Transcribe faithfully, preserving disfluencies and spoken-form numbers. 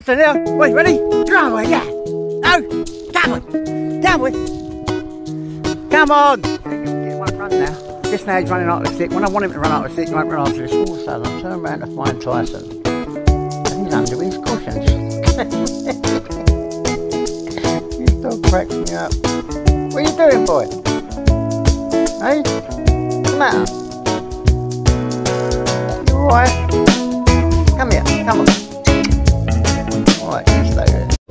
So now, wait, ready? Come on, yeah. No, come on. Down with. Come on. He won't run now. Just now he's running out of the stick. When I want him to run out of the stick, he won't run after this. All of a sudden, I turn around to find Tyson. And he's under his cushions. This dog cracks me up. What are you doing, boy? Hey? What's the matter? You alright? Come here, come on. Alright, you stay there.